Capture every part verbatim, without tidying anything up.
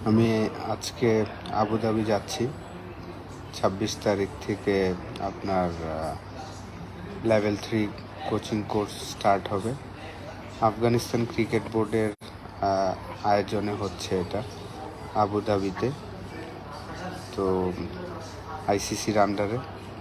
আমি আজকে আবুধাবি যাচ্ছি। ছাব্বিশ তারিখ থেকে আপনার level three coaching course start হবে। আফগানিস্তান ক্রিকেট বোর্ডের আয়োজনে হচ্ছে এটা আবুধাবিতে, তো আইসিসির আন্ডারে।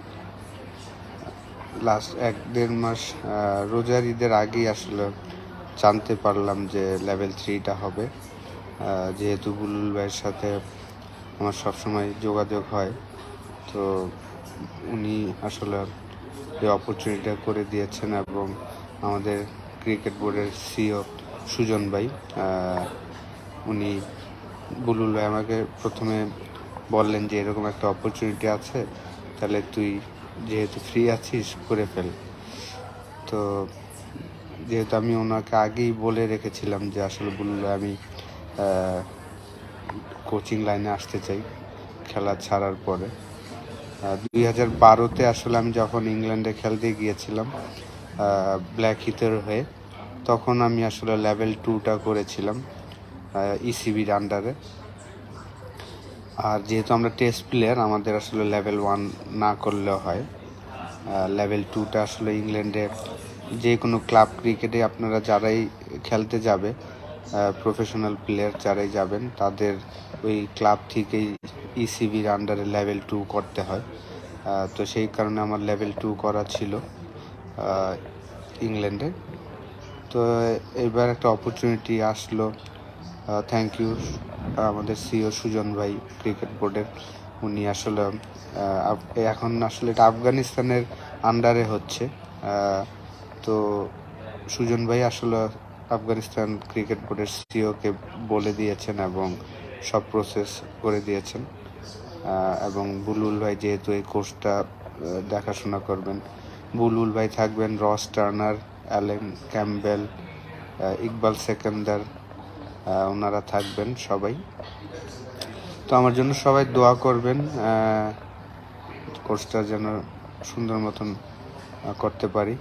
লাস্ট এক দেড় মাস রোজার ঈদের আগেই আসলে জানতে পারলাম যে লেভেল থ্রিটা হবে, যেহেতু বুলুল ভাইয়ের সাথে আমার সবসময় যোগাযোগ হয়, তো উনি আসলে এই অপরচুনিটিটা করে দিয়েছেন। এবং আমাদের ক্রিকেট বোর্ডের সিও সুজন ভাই, উনি বুলুল ভাই আমাকে প্রথমে বললেন যে এরকম একটা অপরচুনিটি আছে, তাহলে তুই যেহেতু ফ্রি আছিস করে ফেল। তো যেহেতু আমি ওনাকে আগেই বলে রেখেছিলাম যে আসলে বুলুল ভাই আমি কোচিং লাইনে আসতে চাই খেলা ছাড়ার পরে। দুই হাজার বারোতে আসলে আমি যখন ইংল্যান্ডে খেলতে গিয়েছিলাম ব্ল্যাক হিথের হয়ে, তখন আমি আসলে লেভেল টুটা করেছিলাম ইসিবির আন্ডারে। আর যেহেতু আমরা টেস্ট প্লেয়ার, আমাদের আসলে লেভেল ওয়ান না করলেও হয়। লেভেল টুটা আসলে ইংল্যান্ডে যে কোনো ক্লাব ক্রিকেটে আপনারা যারাই খেলতে যাবে, প্রফেশনাল প্লেয়ার যারাই যাবেন, তাদের ওই ক্লাব থেকেই ইসিবির আন্ডারে লেভেল টু করতে হয়। তো সেই কারণে আমার লেভেল টু করা ছিল ইংল্যান্ডে। তো এবার একটা অপরচুনিটি আসলো। থ্যাংক ইউ আমাদের সিও সুজন ভাই ক্রিকেট বোর্ডের। উনি আসলে এখন আসলে এটা আফগানিস্তানের আন্ডারে হচ্ছে, তো সুজন ভাই আসলে আফগানিস্তান ক্রিকেট বোর্ডের সিওকে বলে দিয়েছেন এবং সব প্রসেস করে দিয়েছেন। এবং বুলুল ভাই যেহেতু এই কোর্সটা দেখাশোনা করবেন, বুলুল ভাই থাকবেন, Ross Turner, Allen Campbell, Iqbal Sikander, ওনারা থাকবেন সবাই। তো আমার জন্য সবাই দোয়া করবেন, কোর্সটা যেন সুন্দর মতন করতে পারি।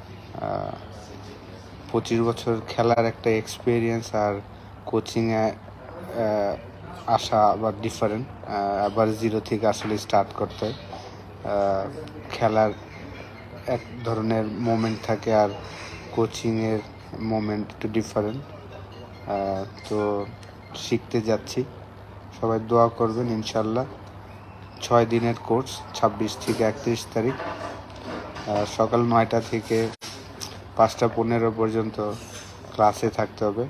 পঁচিশ বছর খেলার একটা এক্সপিরিয়েন্স আর কোচিংয়ে আসা আবার ডিফারেন্ট। আবার জিরো থেকে আসলে স্টার্ট করতে হয়। খেলার এক ধরনের মোমেন্ট থাকে আর কোচিংয়ের মোমেন্ট একটু ডিফারেন্ট। তো শিখতে যাচ্ছি, সবাই দোয়া করবেন ইনশাল্লাহ। ছয় দিনের কোর্স, ছাব্বিশ থেকে একত্রিশ তারিখ, সকাল নয়টা থেকে পাঁচটা পনেরো পর্যন্ত ক্লাসে থাকতে হবে।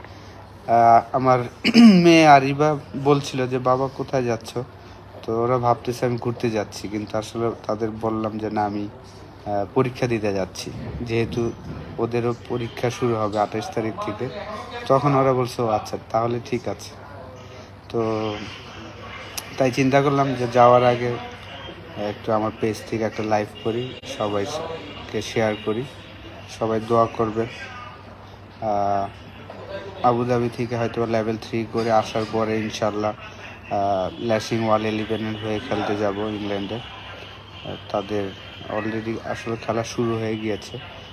আমার মেয়ে আরিবা বলছিল যে বাবা কোথায় যাচ্ছ, তো ওরা ভাবতেছে আমি ঘুরতে যাচ্ছি, কিন্তু আসলে তাদের বললাম যে না, আমি পরীক্ষা দিতে যাচ্ছি, যেহেতু ওদেরও পরীক্ষা শুরু হবে আঠাশ তারিখ থেকে। তখন ওরা বলছে ও আচ্ছা তাহলে ঠিক আছে। তো তাই চিন্তা করলাম যে যাওয়ার আগে একটু আমার পেজ থেকে একটা লাইভ করি, সবাইকে শেয়ার করি, সবাই দোয়া করবে। আবুধাবি থেকে হয়তো লেভেল থ্রি করে আসার পরে ইনশাল্লাহ ল্যাশিং ওয়াল ইলেভেনের হয়ে খেলতে যাব ইংল্যান্ডে। তাদের অলরেডি আসলে খেলা শুরু হয়ে গিয়েছে।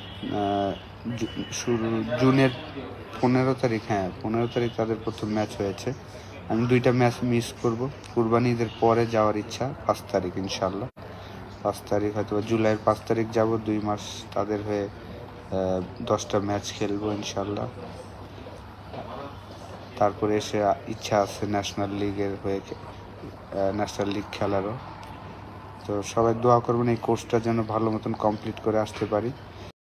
শুরু জুনের পনেরো তারিখ, হ্যাঁ পনেরো তারিখ তাদের প্রথম ম্যাচ হয়েছে। আমি দুইটা ম্যাচ মিস করব। কুরবানি ঈদের পরে যাওয়ার ইচ্ছা পাঁচ তারিখ ইনশাল্লাহ। পাঁচ তারিখ হয়তো জুলাইয়ের পাঁচ তারিখ যাব, দুই মাস তাদের হয়ে দশটা ম্যাচ খেলবো ইনশাল্লাহ। তারপরে এসে ইচ্ছা আছে ন্যাশনাল লিগের হয়ে ন্যাশনাল লিগ খেলারও। তো সবাই দোয়া করবেন এই কোর্সটা যেন ভালো মতন কমপ্লিট করে আসতে পারি।